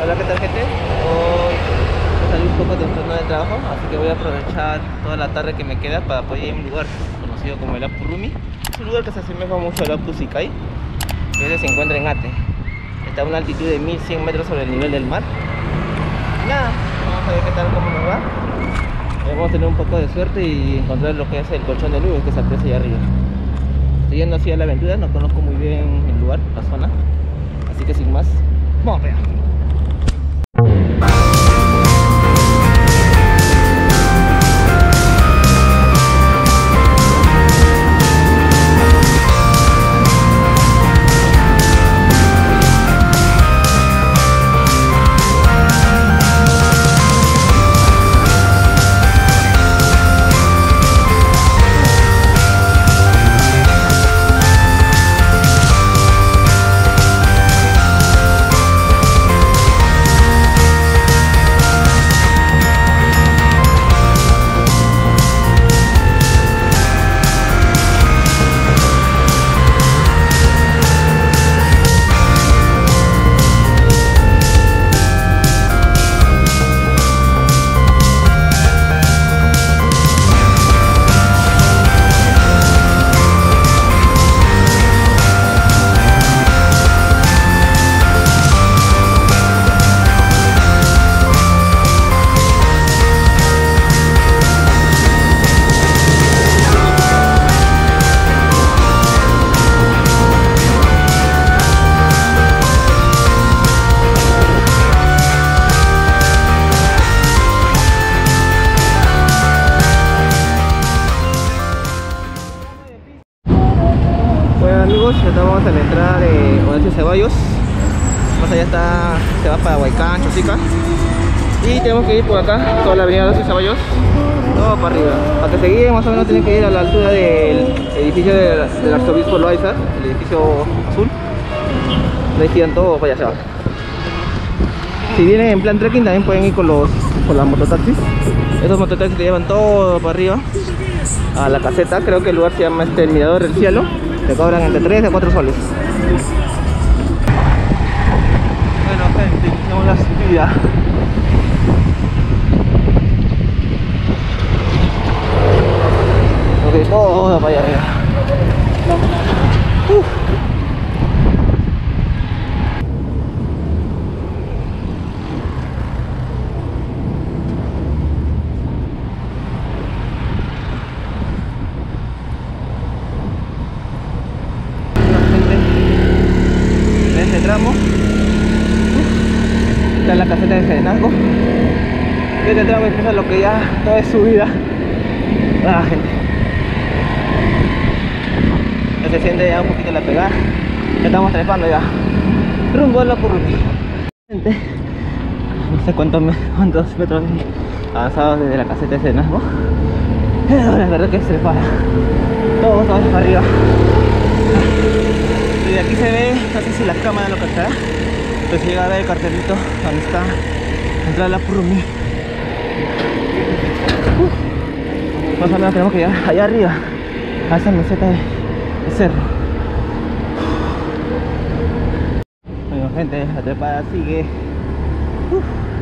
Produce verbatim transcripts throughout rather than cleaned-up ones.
Hola, ¿qué tal, gente? Hoy salí un poco temprano del trabajo, así que voy a aprovechar toda la tarde que me queda para poder ir a un lugar conocido como el Apu Rumi. Es un lugar que se asemeja mucho al Apu Sikai, que ese se encuentra en Ate. Está a una altitud de mil cien metros sobre el nivel del mar. Y nada, vamos a ver qué tal, cómo nos va. Vamos a tener un poco de suerte y encontrar lo que es el colchón de nubes que se aprecia allá arriba. Estoy yendo así a la aventura, no conozco muy bien el lugar, la zona, así que sin más, vamos a ver. Amigos, ya estamos a la entrada de Horacio Ceballos. Más allá está, se va para Huaycán, Chosica. Y tenemos que ir por acá, toda la avenida Horacio Ceballos, todo para arriba. Para que se guíen, más o menos tienen que ir a la altura del edificio del, del arzobispo Loaiza, el edificio azul. Ahí tiran todo para allá se va. Si vienen en plan trekking también pueden ir con los con las mototaxis. Esos mototaxis te llevan todo para arriba a la caseta. Creo que el lugar se llama este, el Mirador del Cielo. Te cobran entre tres a cuatro soles. Bueno, gente, iniciamos la subida. Ok, todo para allá arriba. Uf. Tramo está la caseta de Serenazgo y este tramo empieza lo que ya toda es subida. Ah, gente, ya se siente ya un poquito la pegada, ya estamos trepando ya rumbo a la Apu Rumi. Gente, no sé cuántos, cuántos metros avanzados desde la caseta de Serenazgo, pero la verdad que es trepada, todo va para arriba. Y aquí se ve, no sé si la cámara lo captará, pero se llega a ver el cartelito donde está la entrada de la Apu Rumi. Uh, más o menos tenemos que llegar allá arriba, a esa meseta de, de cerro. Bueno, gente, la trepada sigue. Uh.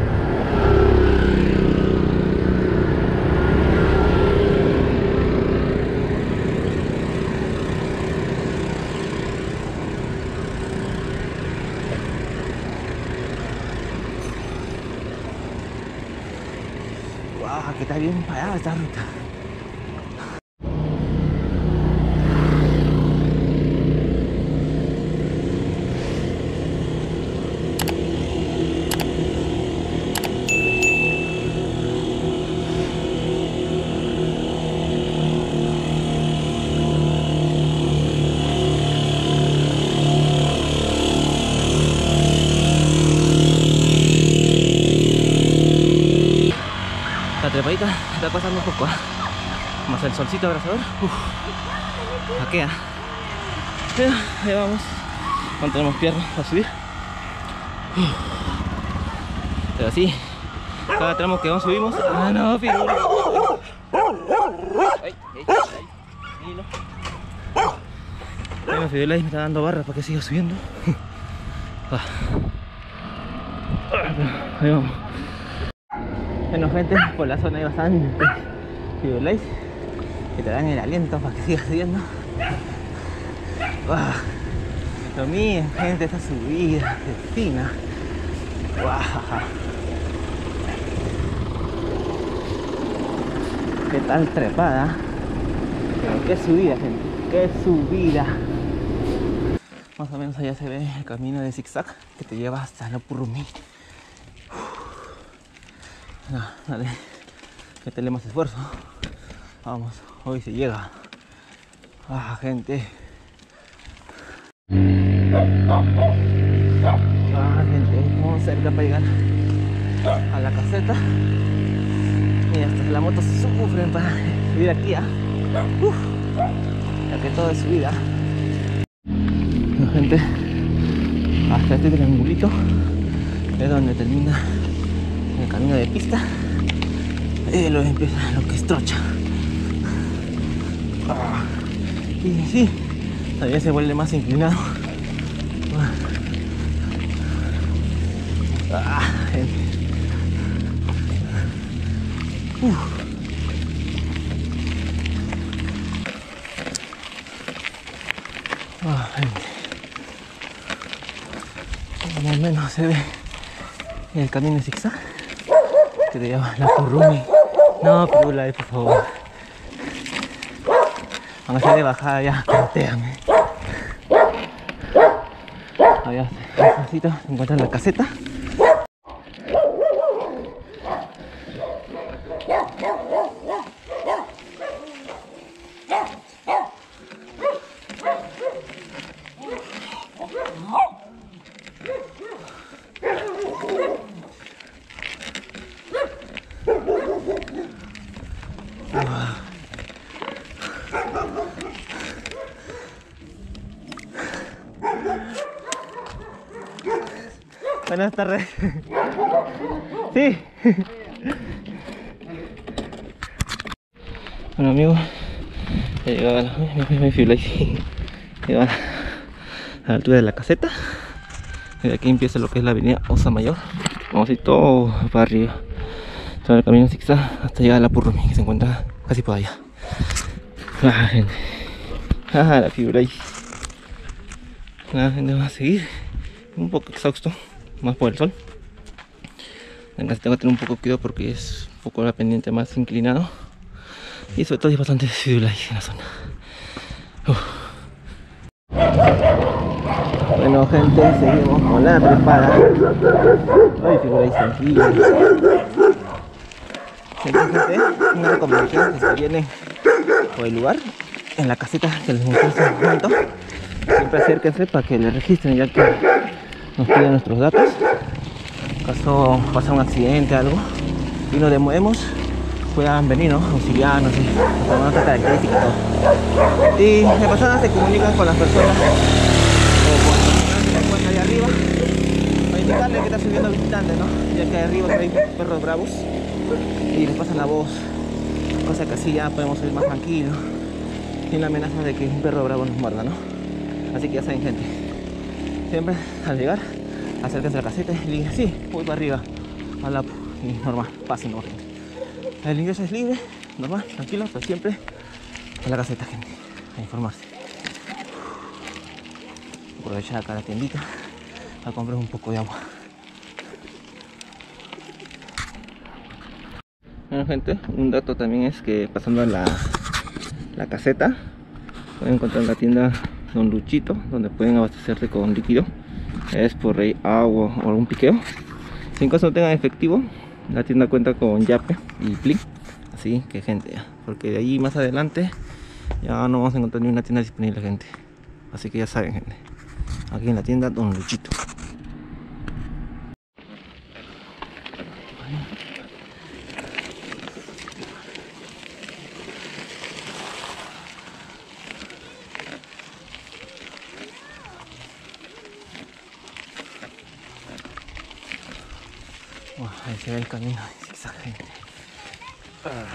Wow, que está bien parada esta ruta. La trepadita está pasando un poco, ¿eh? Más el solcito abrasador, uff, aquea. Pero ahí vamos, no tenemos piernas para subir. Uf. Pero así, cada tramo que vamos subimos. Ah, no, figura. Ay, ay, ay. Bueno, Fidel ahí me está dando barra para que siga subiendo. Ah. Ahí vamos. Bueno gente, por la zona hay bastante Firulais que te dan el aliento para que sigas subiendo. Wow. Lo mío, gente, esta subida es fina. Wow. Qué tal trepada. Pero qué subida, gente. Qué subida. Más o menos allá se ve el camino de zigzag que te lleva hasta la Purrumí. No, dale, métele más esfuerzo. Vamos, hoy se llega. Ah, gente. Ah, gente, estamos cerca para llegar a la caseta. Y hasta la moto sufren para subir aquí, ¿ah? Uf, ya que todo es subida. Bueno, gente, hasta este triangulito es donde termina el camino de pista y luego empieza lo que es trocha. Ah, y sí, todavía se vuelve más inclinado. Ah, gente. Uf. Ah, gente. Más o menos se ve el camino de zigzag que te lleva la Purrumí. No, Pirulais, por favor. Aunque sea de bajada ya cantean, eh. Allá despacito se encuentra la caseta. Buenas tardes. Sí. Bueno amigos, he llegado a la, me Firulais, llegado a la altura de la caseta. Desde aquí empieza lo que es la avenida Osa Mayor. Vamos a ir todo para arriba, todo el camino zigzag hasta llegar a la Purrumí, que se encuentra casi por allá. Ah, gente. Ah, la Firulais. La gente va a seguir un poco exhausto, más por el sol. Tengo que tener un poco de cuidado porque es un poco la pendiente más inclinado y sobre todo hay bastante Firulais en la zona. Uf. Bueno gente, seguimos con la trepada. Ay, Firulais sencilla. Gente, gente, una recomendación es que vienen por el lugar, en la caseta que les mostré hace un momento. Siempre acérquense para que le registren, ya que nos piden nuestros datos. En caso pasa un accidente o algo y nos demovemos, puedan venir, ¿no? Auxiliar, no sé, con otras características. Y de pasada se comunican con las personas o con las personas que se encuentran allá arriba para indicarles que está subiendo visitantes, ¿no? Ya que arriba hay perros bravos y les pasan la voz, cosa que así ya podemos subir más tranquilos sin la amenaza de que un perro bravo nos muerda, ¿no? Así que ya saben, gente, siempre al llegar acérquense a la caseta y digan, sí, voy para arriba a la y normal, pasen, no, gente. El ingreso es libre, normal, tranquilo, pero siempre a la caseta, gente, a informarse. Aprovechar acá la tiendita a comprar un poco de agua. Bueno, gente, un dato también es que pasando a la, la caseta pueden encontrar la tienda Don Luchito, donde pueden abastecerse con líquido. Es por ahí agua o algún piqueo. Si en caso no tengan efectivo, la tienda cuenta con Yape y Plin. Así que, gente, porque de ahí más adelante ya no vamos a encontrar ni una tienda disponible, gente. Así que ya saben, gente, aquí en la tienda Don Luchito. Wow, ahí se ve el camino de zigzag, gente. Ah.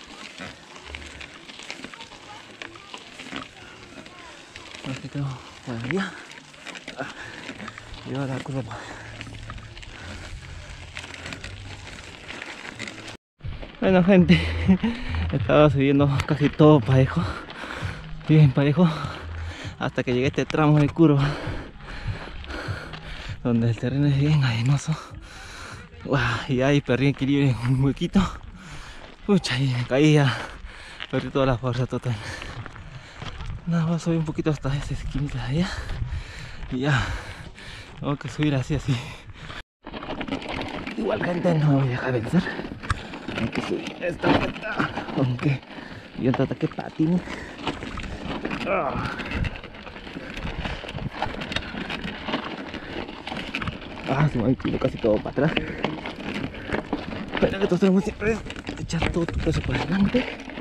Más que todo por allá. Ah. Y ahora la curva. Bueno, gente, estaba subiendo casi todo parejo, bien parejo, hasta que llegué a este tramo de curva donde el terreno es bien arenoso. Wow, y ahí perdí equilibrio en un huequito. Pucha, y me caía, perdí toda la fuerza total. Nada más subí un poquito hasta esa esquinita de allá y ya, tengo que subir así, así. Igual, gente, no me voy a dejar vencer. Hay que subir esta vuelta, aunque yo te ataque patín. Ah. Ah, se me ha ido casi todo para atrás. Pero que todos tenemos siempre es echar todo tu peso para adelante.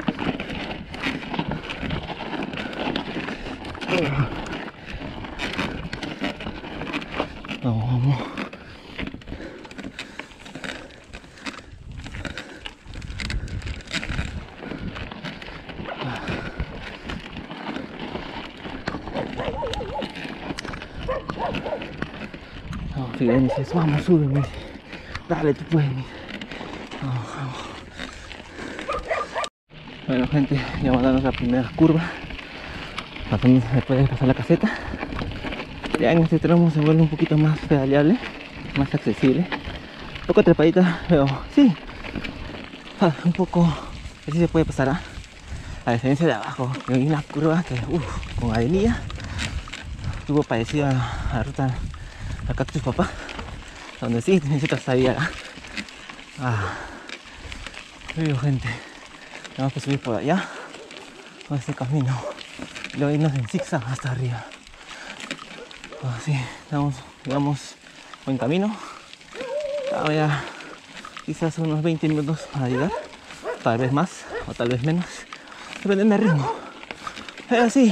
Ah. Vamos, vamos. Vamos, si ven, dices, vamos, súbeme. Dale, tú puedes. Vamos, vamos. Bueno, gente, ya vamos a darnos la primera curva. Pasando, se puede pasar la caseta. Ya en este tramo se vuelve un poquito más pedaleable, más accesible. Un poco trepadita, pero sí. Ah, un poco, así se puede pasar, ¿eh? A diferencia de abajo, que hay una curva que, uff, con avenida. Estuvo parecido a la ruta a Cactus Papá, donde sí necesitas salir. Ah, pero gente, tenemos que subir por allá, por este camino, y luego irnos en zigzag hasta arriba. Así, estamos, digamos, buen camino. Ahora quizás unos veinte minutos para llegar, tal vez más o tal vez menos, dependiendo del ritmo. Pero sí,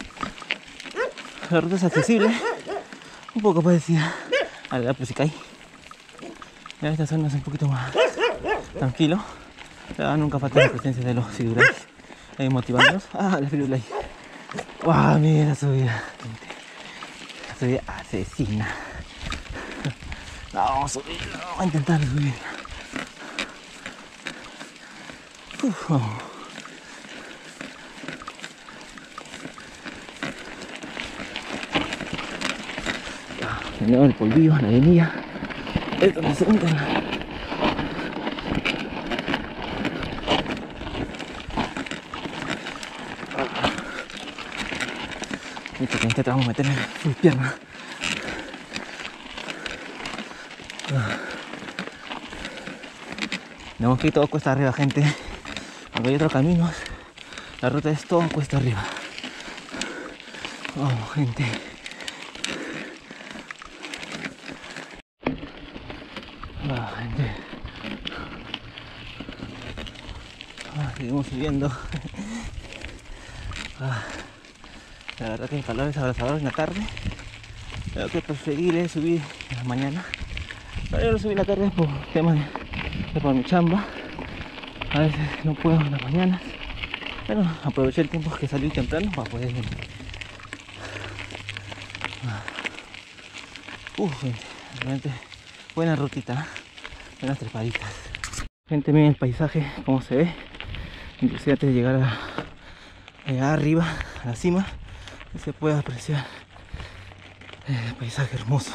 la ruta es accesible, un poco parecida a la Pusicay. Ya esta zona es un poquito más tranquilo, pero nunca falta la presencia de los figurais ahí motivándonos. Ah, la figurai. Wow, mira la subida, la subida asesina. No, vamos a subir, vamos a intentar subir. Uf, vamos. De nuevo el polvillo, la avenida es donde se entra. Listo, que en este vamos a meterle full pierna. Tenemos que ir todo cuesta arriba, gente. Aunque hay otros caminos, la ruta es todo cuesta arriba. Vamos, gente. Ah, gente. Ah, seguimos subiendo. Ah, la verdad que el calor es abrasador en la tarde. Pero que preferible subir en la mañana. Pero yo lo subí en la tarde por temas de, de por mi chamba. A veces no puedo en las mañanas. Pero aproveché el tiempo que salí temprano para poder venir. Ah. Uf, gente, realmente buena rutita, buenas trepaditas. Gente, miren el paisaje, cómo se ve. Inclusive antes de llegar a, allá arriba, a la cima, se puede apreciar el paisaje hermoso.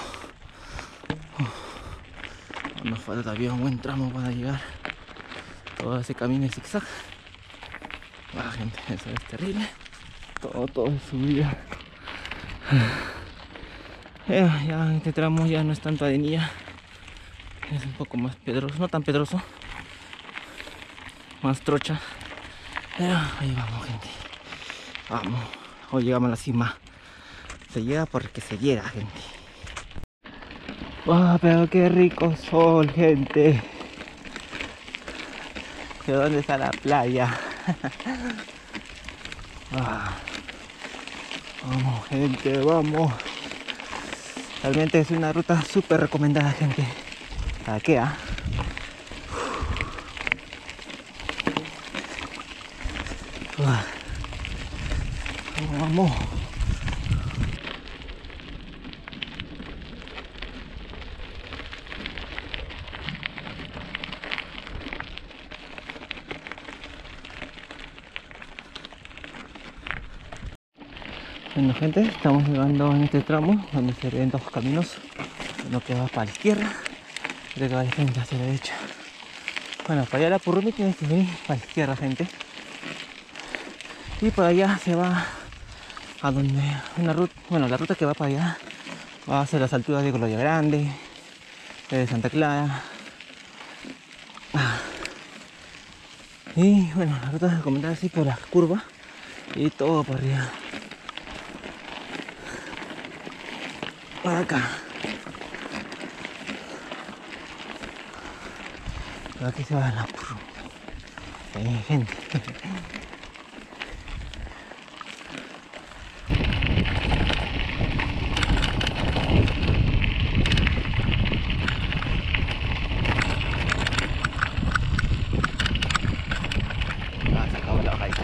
Uf. Nos falta todavía un buen tramo para llegar. Todo ese camino de zigzag. Ah, gente, eso es terrible. Todo, todo es subida. Ya, ya en este tramo ya no es tanto avenida. Es un poco más pedroso, no tan pedroso. Más trocha. Pero ahí vamos, gente. Vamos. Hoy llegamos a la cima. Se llega porque se llega, gente. ¡Wow! Pero qué rico sol, gente. ¿De dónde está la playa? Ah. Vamos, gente, vamos. Realmente es una ruta súper recomendada, gente. ¿Para qué, ah? Ah. Vamos. Bueno gente, estamos llegando en este tramo donde se ven dos caminos, uno que va para la izquierda y otro que va de frente hacia la derecha. Bueno, para allá a la Purrumi tienes que venir para la izquierda, gente, y por allá se va a donde una ruta, bueno, la ruta que va para allá va hacia las alturas de Gloria Grande, de Santa Clara. Y bueno, la ruta se comenta así por las curvas y todo por arriba. Por acá. Por aquí se va la Purrumi. Ahí, gente. Ah, se acabó la bajadita.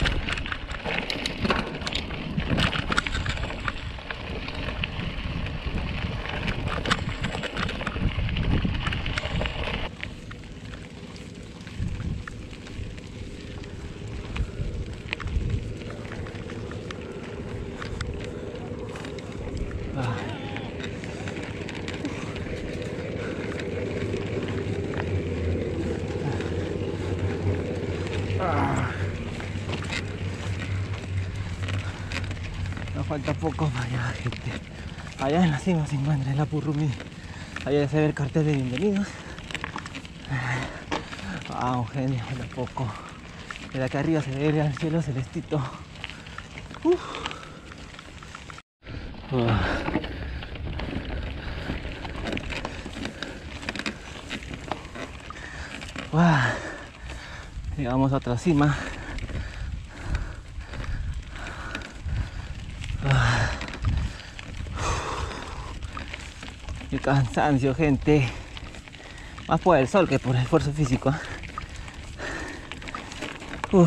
Nos falta poco para allá, gente. Allá en la cima se encuentra la Purrumi. Allá se ve el cartel de bienvenidos. Vamos, gente, falta poco. Desde acá arriba se ve el cielo celestito. Uf. Uh. Wow. Llegamos a otra cima. Qué cansancio, gente. Más por el sol que por el esfuerzo físico, ¿eh? Uf.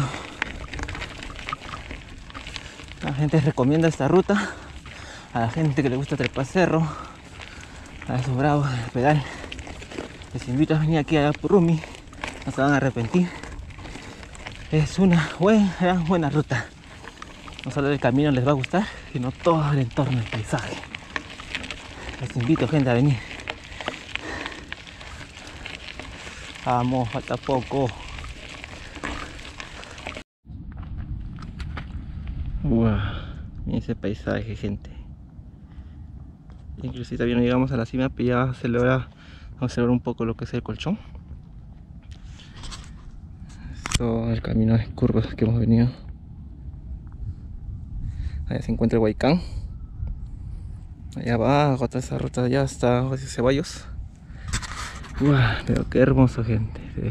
La gente recomienda esta ruta a la gente que le gusta trepar cerro, a esos bravos del pedal. Les invito a venir aquí a la Purrumi, no se van a arrepentir. Es una buena, gran buena ruta. No solo el camino les va a gustar, sino todo el entorno, el paisaje. Les invito, gente, a venir. Vamos, falta poco. Wow, miren ese paisaje, gente. Inclusive todavía no llegamos a la cima, pero ya se logra observar un poco lo que es el colchón. Todo el camino de curvas que hemos venido. Allá se encuentra el Huaycán. Allá abajo, toda esa ruta ya está hacia Ceballos. Wow, pero qué hermoso, gente. Sí.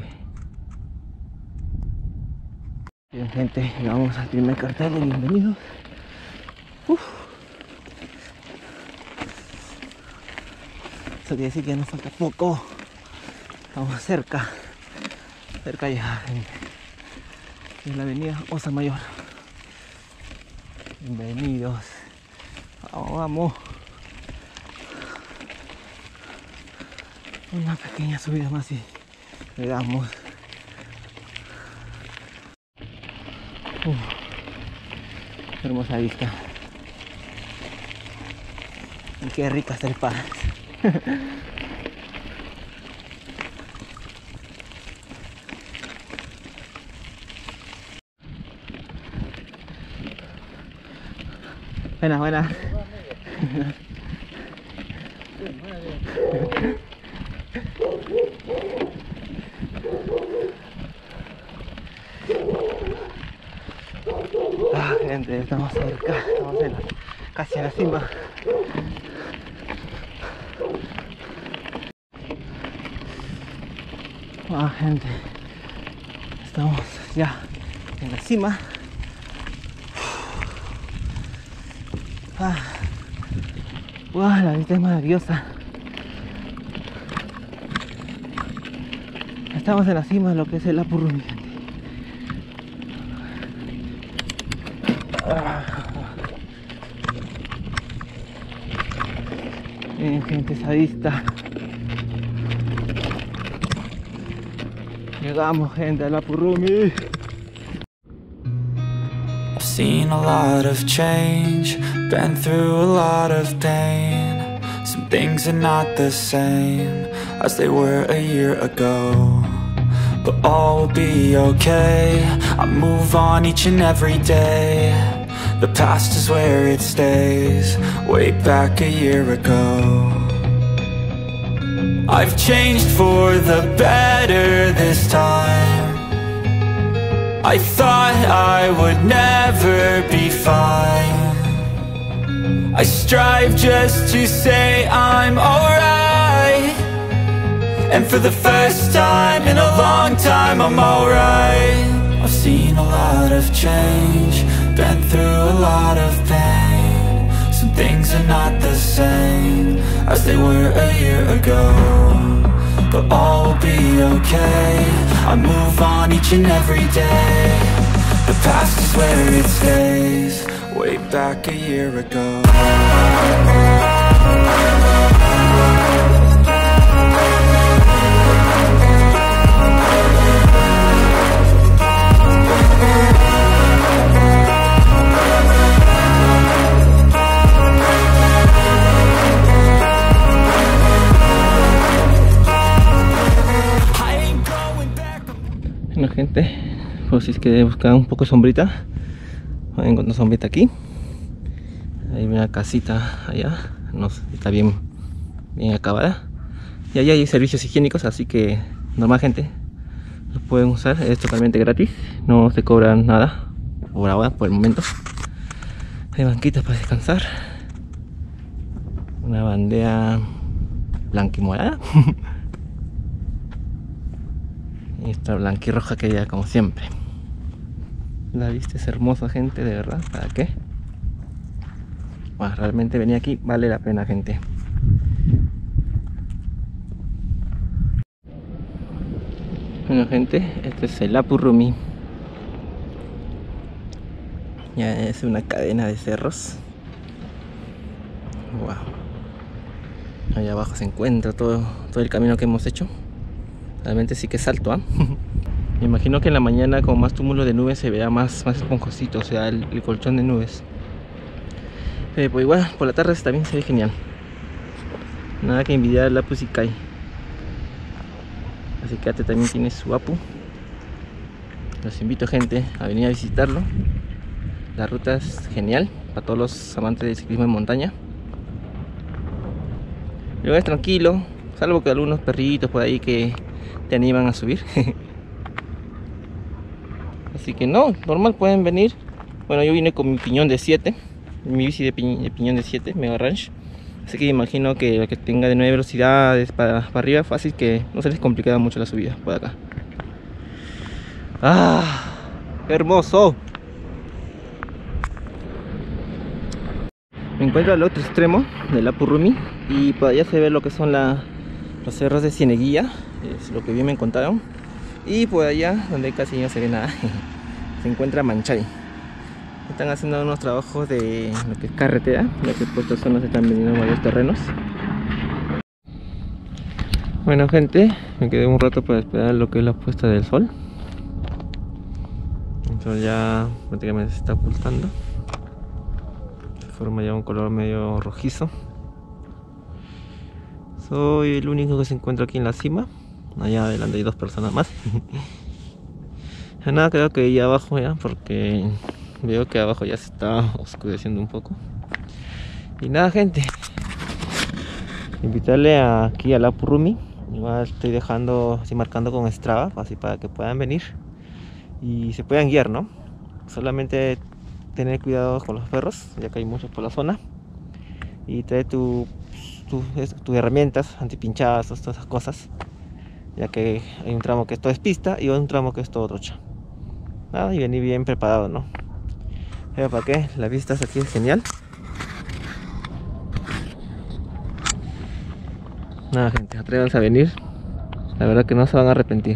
Bien, gente, llegamos al primer cartel de bienvenidos. Uf. Eso quiere decir que nos falta poco. Estamos cerca. Cerca ya, gente. En la avenida Osa Mayor. Bienvenidos. Vamos, vamos. Una pequeña subida más y llegamos. Uf, hermosa vista. Y qué rica está el pan. Buenas, buenas. Ah, gente, estamos cerca, estamos en la, casi a la cima. Ah, gente, estamos ya en la cima. Ah, wow, la vista es maravillosa. Estamos en la cima de lo que es el Purrumi, gente. Ah. Miren, gente, esa vista. Llegamos, gente, a la Purrumi. seen a lot of change, been through a lot of pain. Some things are not the same as they were a year ago, but all will be okay. I move on each and every day. The past is where it stays, way back a year ago. I've changed for the better this time. I thought I would never be fine. I strive just to say I'm alright, and for the first time in a long time I'm alright. I've seen a lot of change, been through a lot of pain. Some things are not the same as they were a year ago, but all will be okay. I move on each and every day. The past is where it stays, way back a year ago. Bueno, gente, pues si es que buscan un poco de sombrita, van a encontrar sombrita aquí. Hay una casita allá, no, está bien, bien acabada. Y allá hay servicios higiénicos, así que normal, gente, lo pueden usar, es totalmente gratis, no se cobran nada por ahora, por el momento. Hay banquitas para descansar, una bandera blanca y morada. Y esta blanquirroja que ya como siempre. La vista es hermosa, gente, de verdad. ¿Para qué? Bueno, realmente venir aquí vale la pena, gente. Bueno, gente, este es el Apu Rumi. Ya es una cadena de cerros. Wow. Allá abajo se encuentra todo, todo el camino que hemos hecho. Realmente sí que es alto, ¿eh? Me imagino que en la mañana con más túmulo de nubes se vea más, más esponjosito, o sea, el, el colchón de nubes. Pero pues igual, por la tarde también se ve genial. Nada que envidiar al Apu Sikai. Así que este también tiene su Apu. Los invito, gente, a venir a visitarlo. La ruta es genial para todos los amantes del ciclismo en montaña. El lugar es tranquilo, salvo que algunos perritos por ahí que te animan a subir. Así que no, normal, pueden venir. Bueno, yo vine con mi piñón de siete, mi bici de, pi de piñón de siete, Mega Ranch. Así que imagino que lo que tenga de nueve velocidades para, para arriba, fácil, que no se les complica mucho la subida por acá. ¡Ah! ¡Qué hermoso! Me encuentro al otro extremo del Apu Rumi y por allá se ve lo que son la, los cerros de Cieneguilla, es lo que bien me contaron. Y por allá, donde casi no se ve nada, se encuentra Manchay. Están haciendo unos trabajos de lo que es carretera, ya que por esta zona se están vendiendo varios terrenos. Bueno, gente, me quedé un rato para esperar lo que es la puesta del sol. El sol ya prácticamente se está ocultando, forma ya un color medio rojizo. Soy el único que se encuentra aquí en la cima. Allá adelante hay dos personas más. Nada, creo que ahí abajo ya, porque veo que abajo ya se está oscureciendo un poco. Y nada, gente, invitarle a, aquí al Apu Rumi. Igual estoy dejando, estoy marcando con Strava, así para que puedan venir y se puedan guiar, ¿no? Solamente tener cuidado con los perros, ya que hay muchos por la zona. Y trae tu, tu, tus herramientas antipinchazos, todas esas cosas, ya que hay un tramo que esto es pista y un tramo que es todo trocha. Nada, y venir bien preparado, ¿no? Pero para qué, la vista aquí es genial. Nada, gente, atrévanse a venir. La verdad que no se van a arrepentir.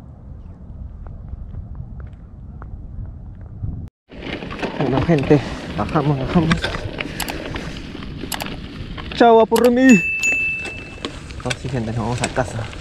Bueno, gente, Bajamos, bajamos. Chao, Apurrumi. Oh, sí, gente, nos vamos a casa.